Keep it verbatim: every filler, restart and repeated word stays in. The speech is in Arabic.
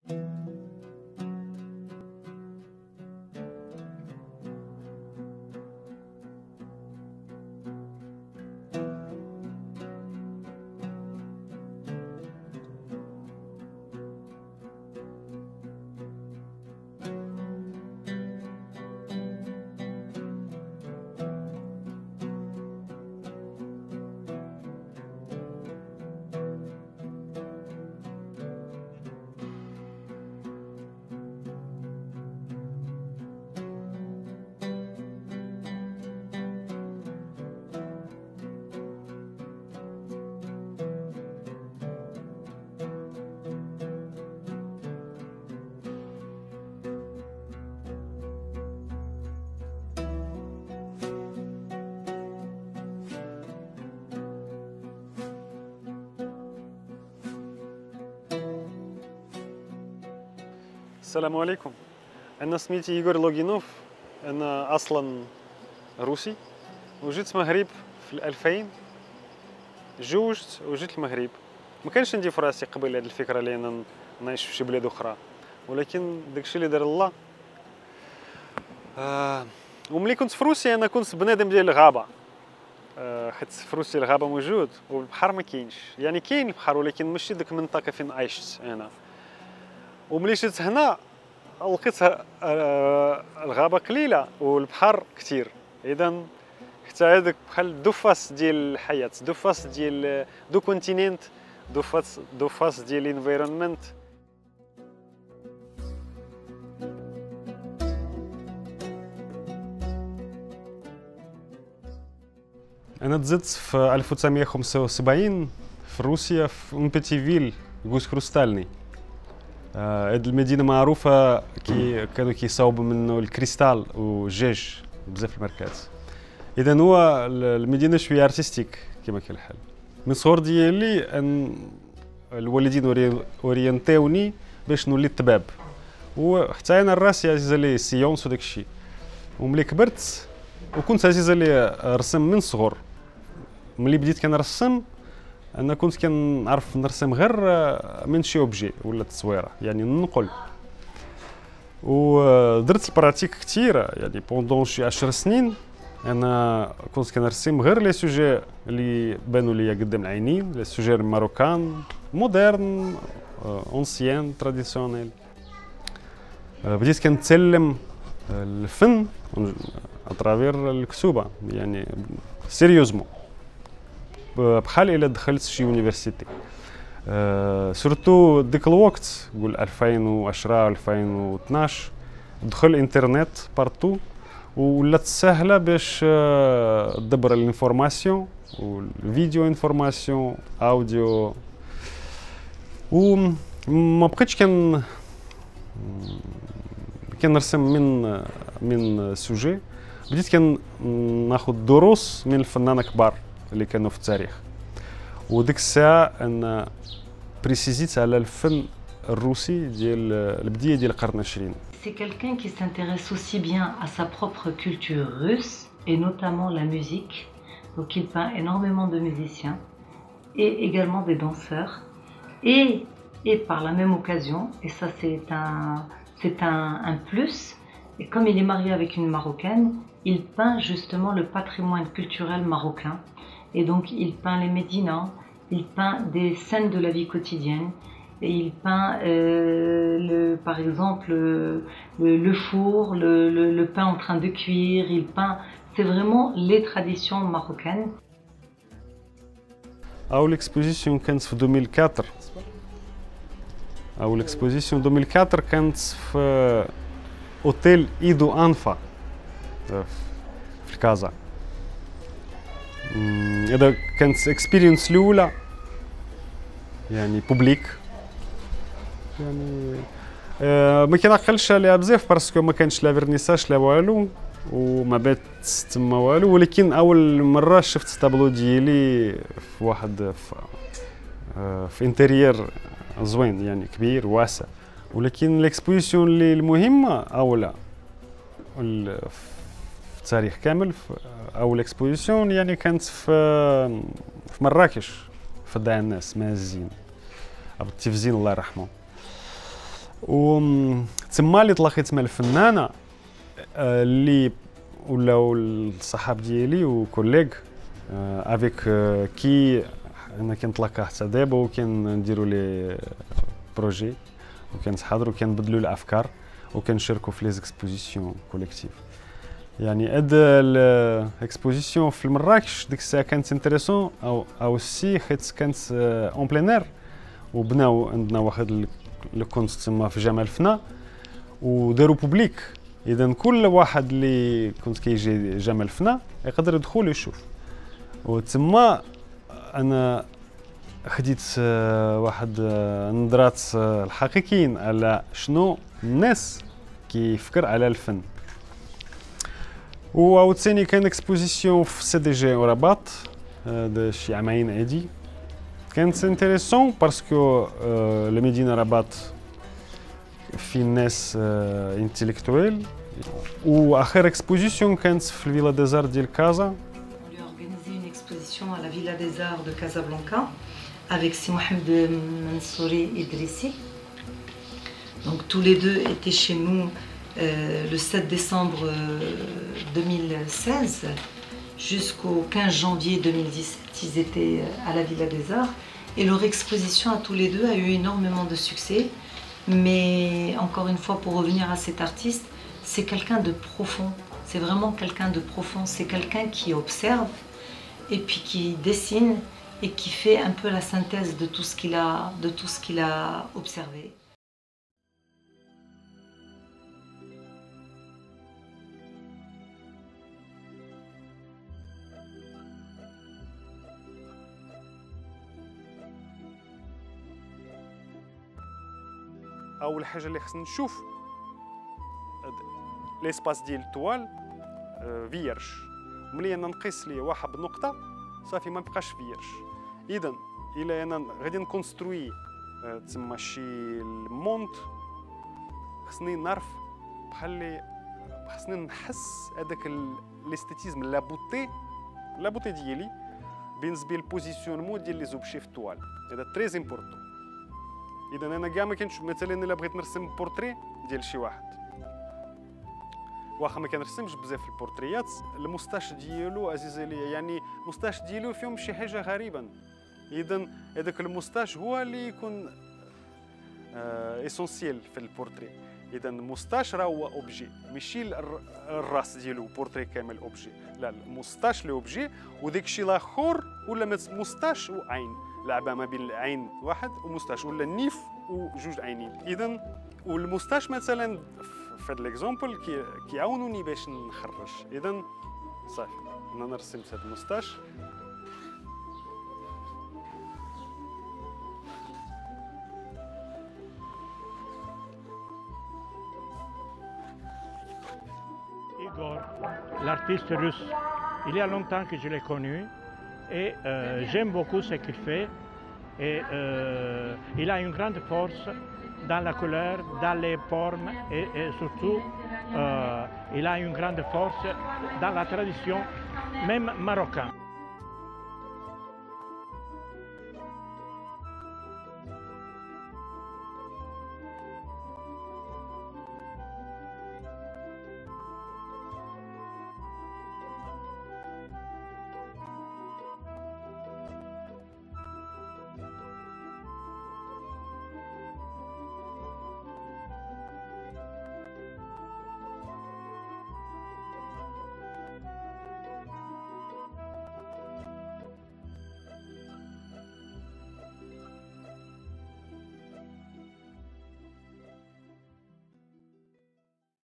السلام عليكم. أنا سميتي إيغور لوغينوف. أنا أصلا روسي وجيت المغرب في الألفين. تزوجت وجيت المغرب. ما كانش عندي في راسي قبل هذه الفكرة اللي أنا نعيش في شي بلاد أخرى، ولكن داكشي اللي دار الله. آه وملي كنت في روسيا أنا كنت بنادم ديال الغابة. آه حيت في روسيا الغابة موجود والبحر ما كاينش، يعني كاين البحر ولكن ماشي ديك المنطقة فين عشت أنا. وملي جيت هنا لقيت الغابة قليلة والبحر كثير، إذا حتى هذاك بحال دو فاس ديال الحياة، دو فاس ديال دو كونتيننت، دو فاس دو فاس ديال الانفيرونمنت. أنا تزدت في ألف وتسعمائة وخمسة وسبعين في روسيا في اون بيتي فيل غوس كروستالني. هاد المدينة معروفة كي كانوا كيصاوبوا منه الكريستال والجاج بزاف في الماركات. إذا هو المدينة شوية ارتستيك كما كاين الحال. من الصغر ديالي أن الوالدين اورينتاوني باش نولي طباب، وحتى أنا راسي عزيزة لي السيونس وداك الشيء. وملي كبرت وكنت عزيزة لي الرسم من الصغر. ملي بديت كنرسم انا كنت كنعرف نرسم غير من شي اوبجي ولا تصويره، يعني ننقل. ودرت البراتيك كثيره، يعني بوندون شي عشر سنين انا كنت كنرسم غير لي سوجي اللي بانوا ليا قدام العينين، لي سوجي ماروكان مودرن اونسيان تراديسيونيل. بديت كنتعلم الفن اترافير الكتوبه، يعني سيريوزمون بحال الا دخلت شي يونيفرسيتي. أه سورتو ديك الوقت قول ألفين وعشرة ألفين واثناش دخل الانترنت بارتو ولات سهله باش تدبر الانفورماسيون والفيديو انفورماسيون اوديو. وما بقيتش كان كنرسم من من سوجي، بديت كناخذ دروس من الفنانه كبار اللي كانوا في التاريخ. وديك الساعه انا بريسيزيت على الفن الروسي ديال البدايه ديال القرن العشرين. C'est quelqu'un qui s'intéresse aussi bien à sa propre culture russe et notamment la musique. Donc il peint énormément de musiciens et également des danseurs. Et, et par la même occasion, et ça c'est un, c'est un, un plus, et comme il est marié avec une Marocaine, il peint justement le patrimoine culturel marocain. Et donc il peint les médinas, il peint des scènes de la vie quotidienne, et il peint euh, le, par exemple le, le four, le, le, le pain en train de cuire, il peint, c'est vraiment les traditions marocaines. أو l'exposition كانت في ألفين وأربعة، أو l'exposition ألفين وأربعة كانت في أوتيل إيدو أنفا في الكازا. هذا كانت اكسبيرينس الاولى يعني بوبليك، يعني آه ما كنعقلش عليها بزاف باسكو ما كانش لا فيرنيساج لا والو وما بات تما والو. ولكن اول مره شفت طابلو ديالي في واحد في, آه في انتيريير زوين يعني كبير واسع. ولكن الاكسبوزيسيون اللي المهمه اولا في التاريخ كامل او الاكسبوزيسيون يعني كانت في في مراكش في داع الناس مازين ابو التفزين الله يرحمه. و تما اللي تلاقيت مع الفنانه اللي ولاو الصحاب ديالي وكوليغ افيك كي انا كنتلاقى حتى دابا وكنديروا لي بروجي وكنتحاضروا وكنبدلوا الافكار وكنشاركوا في لي زيكسبوزيسيون كوليكتيف. يعني هاد الاكسبوزيسيون في مراكش ديك الساعه كانت انتريسون او او سي حيت كانت اون بلينير وبناو عندنا واحد لو كونت تما في جامع الفنا وداروا بوبليك. اذا كل واحد اللي كنت كيجي جامع الفنا يقدر يدخل ويشوف. وتما انا خديت واحد النظرات الحقيقيين على شنو الناس كيفكر على الفن. وعاوتاني كان اكسبوزيسيون في سي دي جي رباط هذا شي عامين عادي كانت انتريسون باسكو المدينه رباط في ناس انتيليكتويل. واخر اكسبوزيسيون كانت في الفيلا ديزار ديال كازا. On lui a organisé une exposition à la Villa des Arts de Casablanca avec Si Mohamed Mansouri Idrissi. Donc tous les deux étaient chez nous euh, le sept décembre deux mille seize jusqu'au quinze janvier deux mille dix-sept. Ils étaient à la Villa des Arts et leur exposition à tous les deux a eu énormément de succès. Mais encore une fois, pour revenir à cet artiste, c'est quelqu'un de profond. C'est vraiment quelqu'un de profond. C'est quelqu'un qui observe et puis qui dessine et qui fait un peu la synthèse de tout ce qu'il a, de tout ce qu'il a observé. اول حاجه اللي خصنا نشوف ليسباس ديال الطوال فيرش. ملي انا نقيس ليه واحد بنقطه صافي ما بقاش فيرش. اذا الا انا غادي نكونستروي تما شي المونت خصني نعرف بحال خصني نحس هذاك الاستيتيزم لا بوتي لا بوتي ديالي بالنسبه للبوزيسيونمون ديال لي زوبشي في الطوال. هذا تري امبورطون. اذا انا كاع ما كنشوف مثلا الا بغيت نرسم بورتري ديال شي واحد واخا ما كنرسمش بزاف في البورتريات المستاش ديالو عزيز عليا يعني المستاش ديالو فيهم شي حاجه غريبه. اذا هذاك المستاش هو اللي يكون آه اسونسيال في البورتري. اذا المستاش راه هو اوبجي ماشي الراس ديالو بورتري كامل اوبجي. لا المستاش لو اوبجي وداك الشيء الاخر ولا مستاش وعين لعبه ما بين العين واحد ومستاش ولا النيف وجوج عينين. اذا والمستاش مثلا في هذا ليكزومبل كي كيعاونوني باش نخرج. اذا صافي انا رسمت هذا المستاش. Igor, l'artiste russe, il y a longtemps que je l'ai connu et euh, j'aime beaucoup ce qu'il fait. Et euh, il a une grande force dans la couleur, dans les formes et, et surtout euh, il a une grande force dans la tradition même marocaine.